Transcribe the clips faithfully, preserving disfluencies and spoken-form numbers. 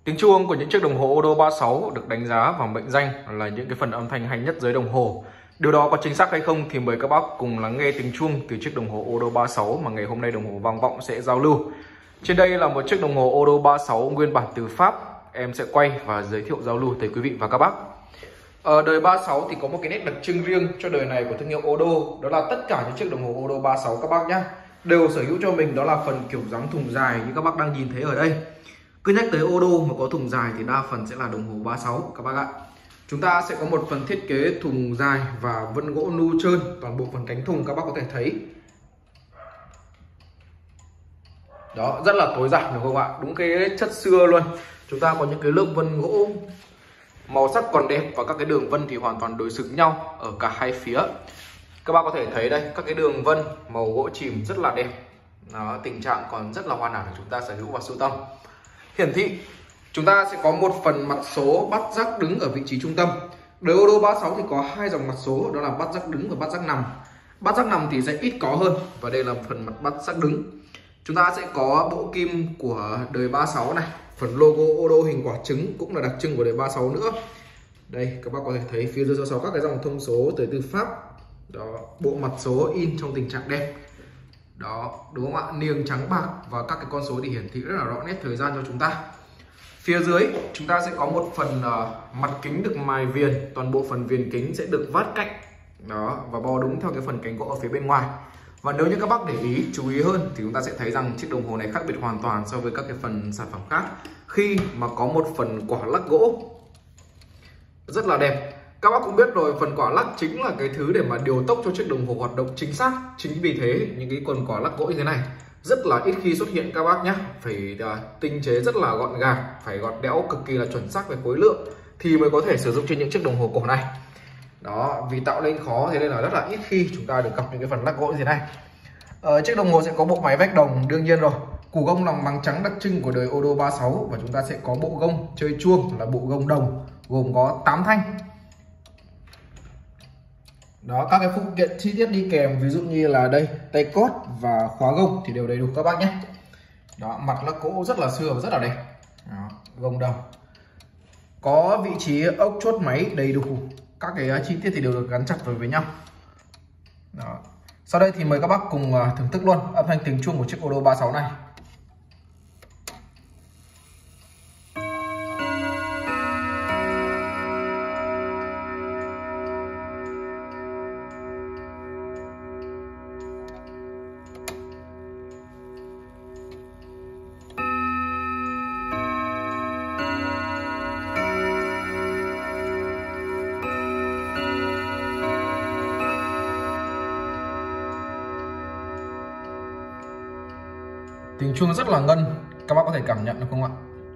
Tiếng chuông của những chiếc đồng hồ Odo ba sáu được đánh giá và mệnh danh là những cái phần âm thanh hay nhất giới đồng hồ. Điều đó có chính xác hay không thì mời các bác cùng lắng nghe tiếng chuông từ chiếc đồng hồ Odo ba sáu mà ngày hôm nay đồng hồ vang vọng sẽ giao lưu. Trên đây là một chiếc đồng hồ Odo ba sáu nguyên bản từ Pháp. Em sẽ quay và giới thiệu giao lưu tới quý vị và các bác. Ở đời ba sáu thì có một cái nét đặc trưng riêng cho đời này của thương hiệu Odo. Đó là tất cả những chiếc đồng hồ Odo ba sáu các bác nhé đều sở hữu cho mình đó là phần kiểu dáng thùng dài như các bác đang nhìn thấy ở đây. Cứ nhắc tới Odo mà có thùng dài thì đa phần sẽ là đồng hồ ba sáu các bác ạ. Chúng ta sẽ có một phần thiết kế thùng dài và vân gỗ nu trơn, toàn bộ phần cánh thùng các bác có thể thấy. Đó, rất là tối giản đúng không ạ? Đúng cái chất xưa luôn. Chúng ta có những cái lớp vân gỗ màu sắc còn đẹp và các cái đường vân thì hoàn toàn đối xứng nhau ở cả hai phía. Các bác có thể thấy đây, các cái đường vân màu gỗ chìm rất là đẹp. Đó, tình trạng còn rất là hoàn hảo để chúng ta sở hữu và sưu tầm. Hiển thị, chúng ta sẽ có một phần mặt số bắt rắc đứng ở vị trí trung tâm. Đời Odo ba sáu thì có hai dòng mặt số, đó là bắt rắc đứng và bắt rắc nằm. Bắt rắc nằm thì sẽ ít có hơn và đây là phần mặt bắt rắc đứng. Chúng ta sẽ có bộ kim của đời ba sáu này, phần logo Odo hình quả trứng cũng là đặc trưng của đời ba sáu nữa. Đây các bác có thể thấy phía dưới số các cái dòng thông số tới từ Pháp. Đó, bộ mặt số in trong tình trạng đẹp. Đó, đúng không ạ? Niềng trắng bạc và các cái con số thì hiển thị rất là rõ nét thời gian cho chúng ta. Phía dưới chúng ta sẽ có một phần uh, mặt kính được mài viền, toàn bộ phần viền kính sẽ được vát cạnh. Đó, và bo đúng theo cái phần cánh gỗ ở phía bên ngoài. Và nếu như các bác để ý, chú ý hơn thì chúng ta sẽ thấy rằng chiếc đồng hồ này khác biệt hoàn toàn so với các cái phần sản phẩm khác khi mà có một phần quả lắc gỗ rất là đẹp. Các bác cũng biết rồi, phần quả lắc chính là cái thứ để mà điều tốc cho chiếc đồng hồ hoạt động chính xác. Chính vì thế những cái quần quả lắc gỗ như thế này rất là ít khi xuất hiện các bác nhé. Phải uh, tinh chế rất là gọn gàng, phải gọt đẽo cực kỳ là chuẩn xác về khối lượng thì mới có thể sử dụng trên những chiếc đồng hồ cổ này. Đó, vì tạo nên khó thế nên là rất là ít khi chúng ta được gặp những cái phần lắc gỗ như thế này. uh, Chiếc đồng hồ sẽ có bộ máy vách đồng đương nhiên rồi. Củ gông lòng bằng trắng đặc trưng của đời Odo ba sáu. Và chúng ta sẽ có bộ gông chơi chuông là bộ gông đồng gồm có tám thanh. Đó, các cái phụ kiện chi tiết đi kèm ví dụ như là đây tay cốt và khóa gông thì đều đầy đủ các bác nhé. Đó, mặt lắc gỗ rất là xưa và rất là đẹp. Đó, gông đồng có vị trí ốc chốt máy đầy đủ, các cái chi tiết thì đều được gắn chặt vào với nhau. Đó. Sau đây thì mời các bác cùng thưởng thức luôn âm thanh tiếng chuông của chiếc Odo ba sáu này. Tiếng chuông rất là ngân, các bác có thể cảm nhận được không ạ?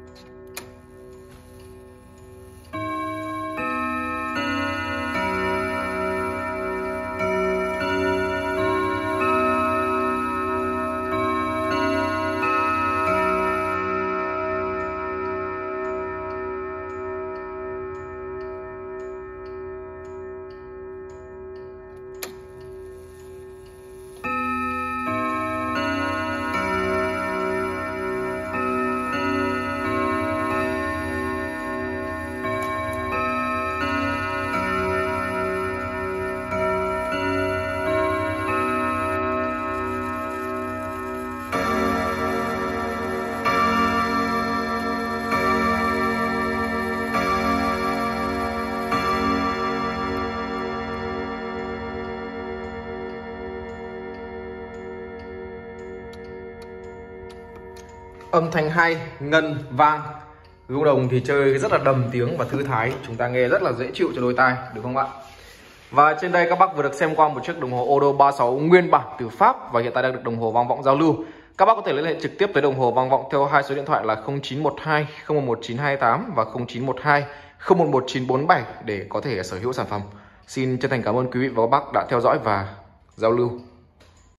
Âm thanh hay, ngân, vang. Gông đồng thì chơi rất là đầm tiếng và thư thái, chúng ta nghe rất là dễ chịu cho đôi tai, được không ạ? Và trên đây các bác vừa được xem qua một chiếc đồng hồ Odo ba sáu nguyên bản từ Pháp và hiện tại đang được đồng hồ vang vọng giao lưu. Các bác có thể liên hệ trực tiếp tới đồng hồ vang vọng theo hai số điện thoại là không chín một hai không một một chín hai tám và không chín một hai không một một chín bốn bảy để có thể sở hữu sản phẩm. Xin chân thành cảm ơn quý vị và các bác đã theo dõi và giao lưu.